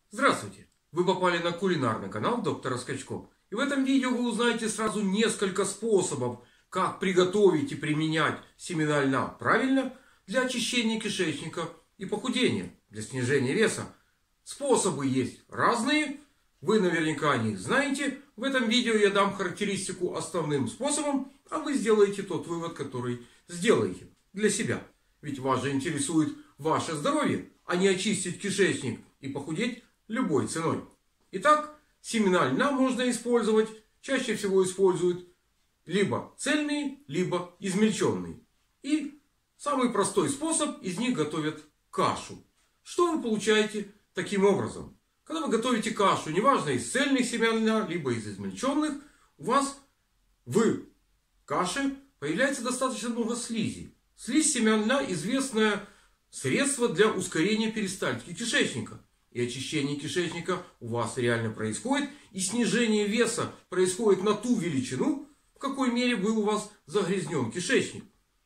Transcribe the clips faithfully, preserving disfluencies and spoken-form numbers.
Здравствуйте! Вы попали на кулинарный канал доктора Скачко. И в этом видео вы узнаете сразу несколько способов, как приготовить и применять семена льна правильно для очищения кишечника и похудения, для снижения веса. Способы есть разные, вы наверняка о них знаете. В этом видео я дам характеристику основным способам, а вы сделаете тот вывод, который сделаете для себя. Ведь вас же интересует ваше здоровье, а не очистить кишечник и похудеть любой ценой. Итак, семена льна можно использовать, чаще всего используют либо цельные, либо измельченные. И самый простой способ, из них готовят кашу. Что вы получаете таким образом? Когда вы готовите кашу, неважно из цельных семян льна, либо из измельченных, у вас в каше появляется достаточно много слизи. Слизь семян льна – известное средство для ускорения перистальтики кишечника. И очищение кишечника у вас реально происходит. И снижение веса происходит на ту величину, в какой мере был у вас загрязнен кишечник.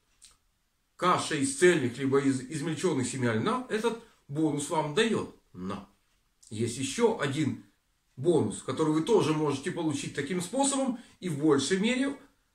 Каша из цельных либо из измельченных семян льна этот бонус вам дает. Но есть еще один бонус, который вы тоже можете получить таким способом. И в большей мере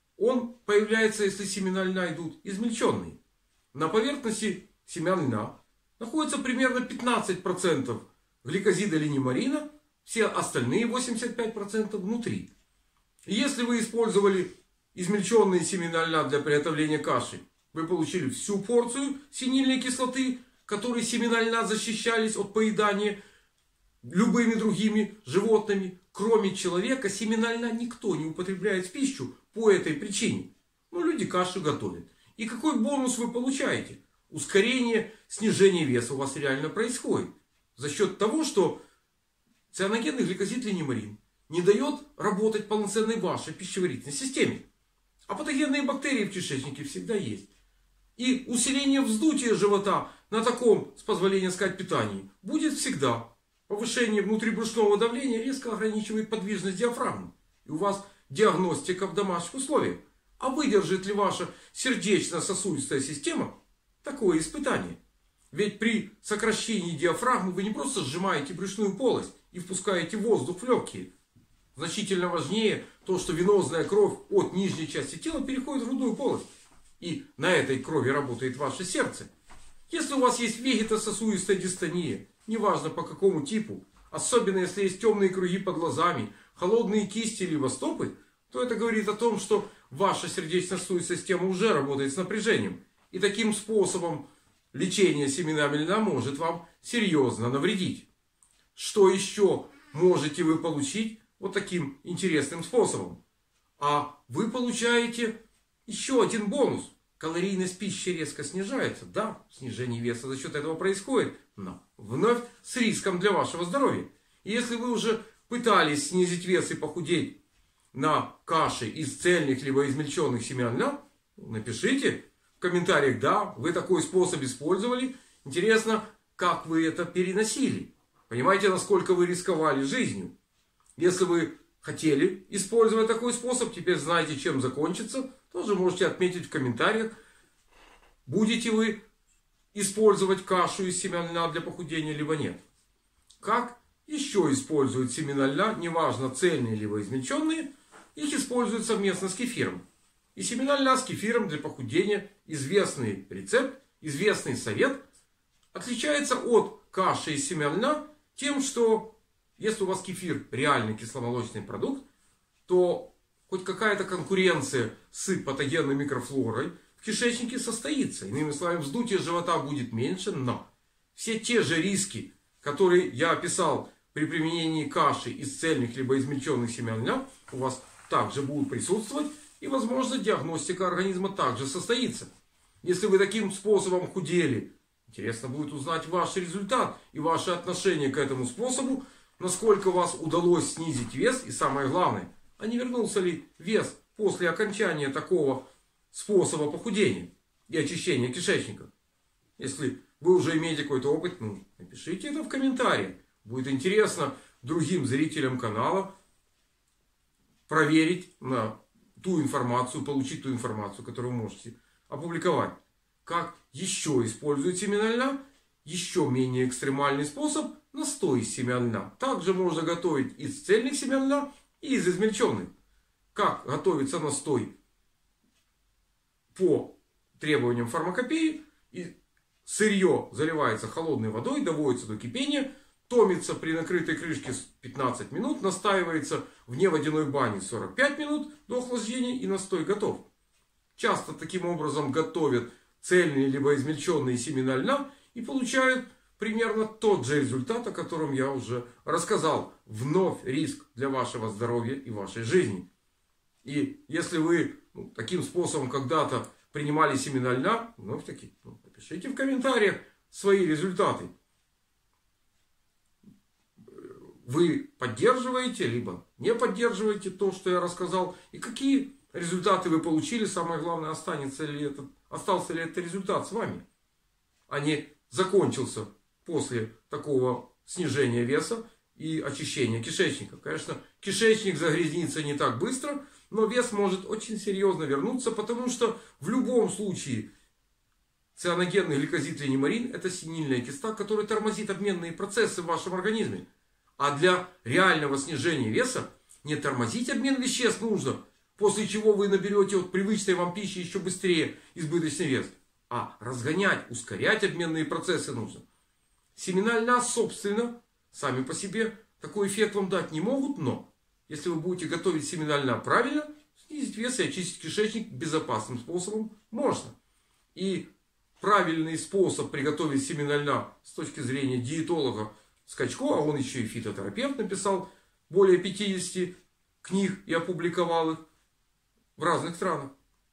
он появляется, если семена льна идут измельченные. На поверхности семян льна находится примерно пятнадцать процентов гликозида линемарина, все остальные восемьдесят пять процентов внутри. И если вы использовали измельченные семена льна для приготовления каши, вы получили всю порцию синильной кислоты, которой семена льна защищались от поедания любыми другими животными. Кроме человека, семена льна никто не употребляет в пищу по этой причине. Но люди кашу готовят. И какой бонус вы получаете? Ускорение снижения веса у вас реально происходит. За счет того, что цианогенный гликозид линемарин не дает работать полноценной вашей пищеварительной системе. А патогенные бактерии в кишечнике всегда есть. И усиление вздутия живота на таком, с позволения сказать, питании будет всегда. Повышение внутрибрюшного давления резко ограничивает подвижность диафрагмы. И у вас диагностика в домашних условиях. А выдержит ли ваша сердечно-сосудистая система такое испытание? Ведь при сокращении диафрагмы вы не просто сжимаете брюшную полость и впускаете воздух в легкие. Значительно важнее то, что венозная кровь от нижней части тела переходит в грудную полость. И на этой крови работает ваше сердце. Если у вас есть вегетососудистая дистония, неважно по какому типу, особенно если есть темные круги под глазами, холодные кисти либо стопы, то это говорит о том, что ваша сердечно-сосудистая система уже работает с напряжением. И таким способом лечение семенами льна может вам серьезно навредить. Что еще можете вы получить вот таким интересным способом? А вы получаете еще один бонус. Калорийность пищи резко снижается. Да, снижение веса за счет этого происходит. Но вновь с риском для вашего здоровья. И если вы уже пытались снизить вес и похудеть на каше из цельных либо измельченных семян льна, напишите в комментариях, да, вы такой способ использовали. Интересно, как вы это переносили. Понимаете, насколько вы рисковали жизнью. Если вы хотели использовать такой способ, теперь знаете, чем закончится, тоже можете отметить в комментариях, будете вы использовать кашу из семян льна для похудения, либо нет. Как еще используют семена льна, неважно цельные либо измельченные, их используют совместно с кефиром. И семена льна с кефиром для похудения, известный рецепт, известный совет, отличается от каши из семян льна тем, что если у вас кефир реальный кисломолочный продукт, то хоть какая-то конкуренция с патогенной микрофлорой в кишечнике состоится. Иными словами, вздутие живота будет меньше, но все те же риски, которые я описал при применении каши из цельных либо измельченных семян льна, у вас также будут присутствовать. И, возможно, диагностика организма также состоится. Если вы таким способом худели, интересно будет узнать ваш результат и ваше отношение к этому способу, насколько у вас удалось снизить вес и, самое главное, а не вернулся ли вес после окончания такого способа похудения и очищения кишечника. Если вы уже имеете какой-то опыт, ну, напишите это в комментариях. Будет интересно другим зрителям канала проверить на ту информацию, получить ту информацию, которую вы можете опубликовать. Как еще используют семена льна Еще менее экстремальный способ – настой из семян льна. Также можно готовить из цельных семян льна и из измельченных. Как готовится настой по требованиям фармакопеи? И сырье заливается холодной водой, доводится до кипения, томится при накрытой крышке пятнадцать минут, настаивается в неводяной бане сорок пять минут до охлаждения, и настой готов. Часто таким образом готовят цельные либо измельченные семена льна и получают примерно тот же результат, о котором я уже рассказал. Вновь риск для вашего здоровья и вашей жизни. И если вы ну, таким способом когда-то принимали семена льна, вновь таки, ну, напишите в комментариях свои результаты. Вы поддерживаете, либо не поддерживаете то, что я рассказал, и какие результаты вы получили. Самое главное, останется ли этот, остался ли этот результат с вами, а не закончился после такого снижения веса и очищения кишечника. Конечно, кишечник загрязнится не так быстро, но вес может очень серьезно вернуться, потому что в любом случае цианогенный гликозид линемарин – это синильная киста, которая тормозит обменные процессы в вашем организме. А для реального снижения веса не тормозить обмен веществ нужно, после чего вы наберете от привычной вам пищи еще быстрее избыточный вес, а разгонять, ускорять обменные процессы нужно. Семена льна, собственно, сами по себе такой эффект вам дать не могут, но если вы будете готовить семена льна правильно, снизить вес и очистить кишечник безопасным способом можно. И правильный способ приготовить семена льна с точки зрения диетолога Скачко, а он еще и фитотерапевт, написал более пятидесяти книг и опубликовал их в разных странах,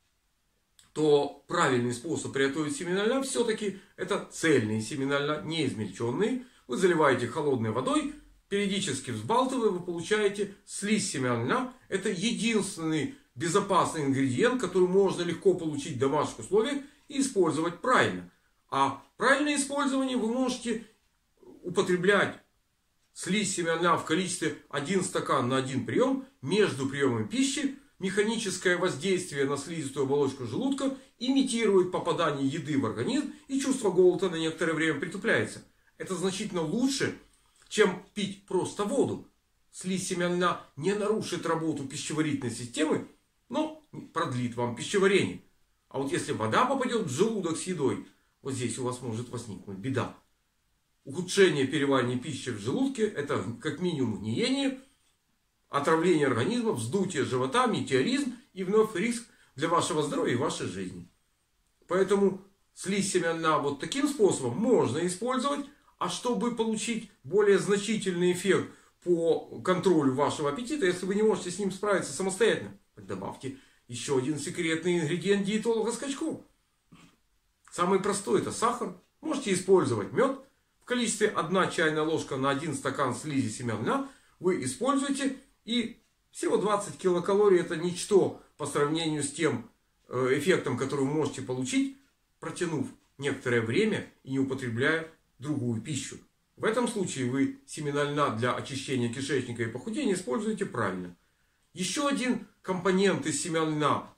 то правильный способ приготовить семена льна все-таки это цельные семена льна, не измельченные. Вы заливаете холодной водой, периодически взбалтывая, вы получаете слизь семян льна. Это единственный безопасный ингредиент, который можно легко получить в домашних условиях и использовать правильно. А правильное использование вы можете употреблять слизь семян льна в количестве один стакан на один прием между приемами пищи. Механическое воздействие на слизистую оболочку желудка имитирует попадание еды в организм, и чувство голода на некоторое время притупляется. Это значительно лучше, чем пить просто воду. Слизь семян льна не нарушит работу пищеварительной системы, но продлит вам пищеварение. А вот если вода попадет в желудок с едой, вот здесь у вас может возникнуть беда. Ухудшение переваривания пищи в желудке – это как минимум гниение, отравление организма, вздутие живота, метеоризм и вновь риск для вашего здоровья и вашей жизни. Поэтому слизь семян льна вот таким способом можно использовать. А чтобы получить более значительный эффект по контролю вашего аппетита, если вы не можете с ним справиться самостоятельно, так добавьте еще один секретный ингредиент диетолога Скачко. Самый простой – это сахар. Можете использовать мед. В количестве одна чайная ложка на один стакан слизи семян льна вы используете. И всего двадцать килокалорий – это ничто по сравнению с тем эффектом, который вы можете получить, протянув некоторое время и не употребляя другую пищу. В этом случае вы семена льна для очищения кишечника и похудения используете правильно. Еще один компонент из семян льна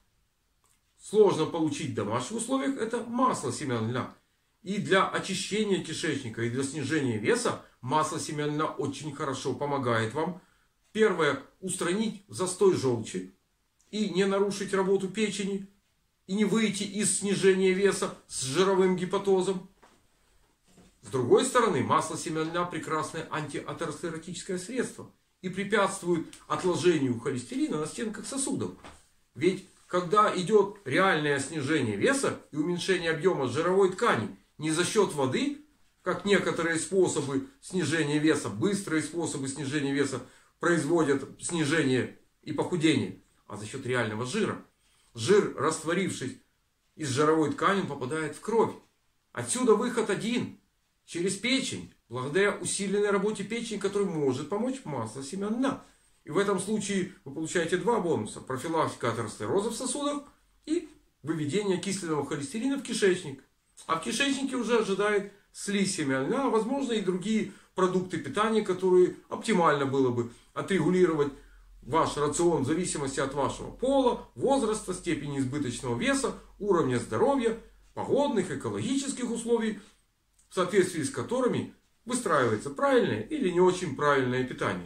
сложно получить в домашних условиях – это масло семян льна. И для очищения кишечника, и для снижения веса масло семян льна очень хорошо помогает вам. Первое – устранить застой желчи и не нарушить работу печени, и не выйти из снижения веса с жировым гепатозом. С другой стороны, масло семян льна – прекрасное антиатеросклеротическое средство и препятствует отложению холестерина на стенках сосудов. Ведь когда идет реальное снижение веса и уменьшение объема жировой ткани не за счет воды, как некоторые способы снижения веса, быстрые способы снижения веса производят снижение и похудение, а за счет реального жира. Жир, растворившись из жировой ткани, попадает в кровь. Отсюда выход один. Через печень. Благодаря усиленной работе печени, которая может помочь масло семян льна. И в этом случае вы получаете два бонуса. Профилактика атеросклероза в сосудах и выведение окисленного холестерина в кишечник. А в кишечнике уже ожидает слизь семян льна, а возможно и другие продукты питания, которые оптимально было бы отрегулировать ваш рацион в зависимости от вашего пола, возраста, степени избыточного веса, уровня здоровья, погодных, экологических условий. в соответствии с которыми выстраивается правильное или не очень правильное питание.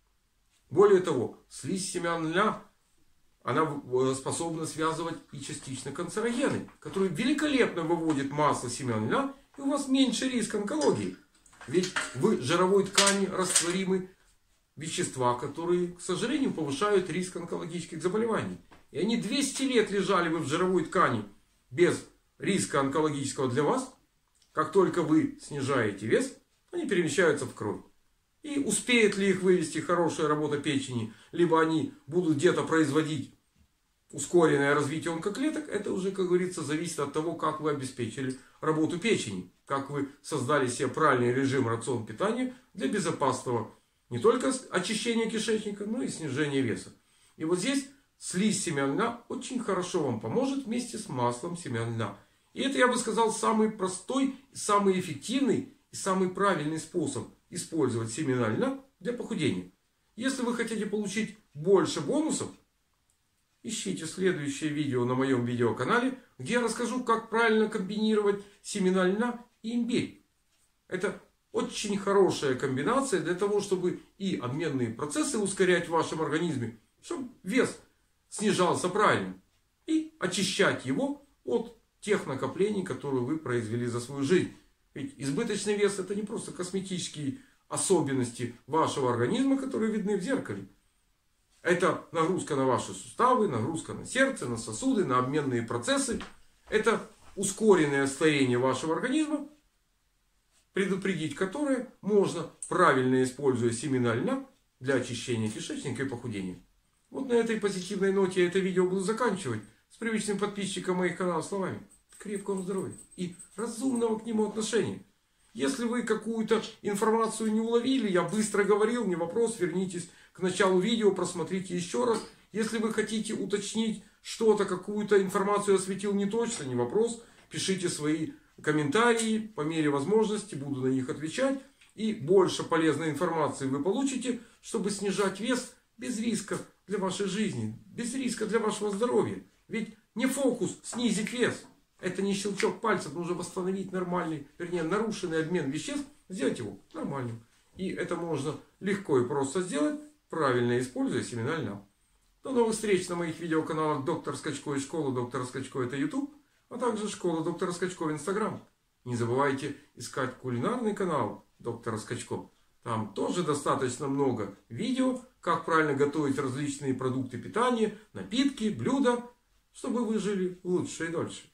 Более того, слизь семян льна, она способна связывать и частично канцерогены, которые великолепно выводят масло семян льна, и у вас меньше риск онкологии. Ведь в жировой ткани растворимы вещества, которые, к сожалению, повышают риск онкологических заболеваний. И они двести лет лежали бы в жировой ткани без риска онкологического для вас. Как только вы снижаете вес, они перемещаются в кровь. И успеет ли их вывести хорошая работа печени, либо они будут где-то производить ускоренное развитие онкоклеток, это уже, как говорится, зависит от того, как вы обеспечили работу печени. Как вы создали себе правильный режим рацион питания для безопасного не только очищения кишечника, но и снижения веса. И вот здесь слизь семян льна очень хорошо вам поможет вместе с маслом семян льна. И это, я бы сказал, самый простой, самый эффективный и самый правильный способ использовать семена льна для похудения. Если вы хотите получить больше бонусов, ищите следующее видео на моем видеоканале, где я расскажу, как правильно комбинировать семена льна и имбирь. Это очень хорошая комбинация для того, чтобы и обменные процессы ускорять в вашем организме, чтобы вес снижался правильно, и очищать его от тех накоплений, которые вы произвели за свою жизнь. Ведь избыточный вес — это не просто косметические особенности вашего организма, которые видны в зеркале. Это нагрузка на ваши суставы, нагрузка на сердце, на сосуды, на обменные процессы. Это ускоренное старение вашего организма, предупредить которое можно, правильно используя семена льна для очищения кишечника и похудения. Вот на этой позитивной ноте я это видео буду заканчивать. С привычным подписчиком моих каналов словами: крепкого здоровья и разумного к нему отношения. Если вы какую-то информацию не уловили, я быстро говорил, не вопрос, вернитесь к началу видео, просмотрите еще раз. Если вы хотите уточнить что-то, какую-то информацию осветил не точно, не вопрос, пишите свои комментарии, по мере возможности буду на них отвечать. И больше полезной информации вы получите, чтобы снижать вес без риска для вашей жизни, без риска для вашего здоровья. Ведь не фокус снизить вес. Это не щелчок пальцев, нужно восстановить нормальный, вернее, нарушенный обмен веществ, сделать его нормальным. И это можно легко и просто сделать, правильно используя семена льна. До новых встреч на моих видеоканалах Доктор Скачко и Школа Доктора Скачко — это YouTube, а также Школа Доктора Скачко в Instagram. Не забывайте искать кулинарный канал Доктора Скачко. Там тоже достаточно много видео, как правильно готовить различные продукты питания, напитки, блюда, чтобы вы жили лучше и дольше.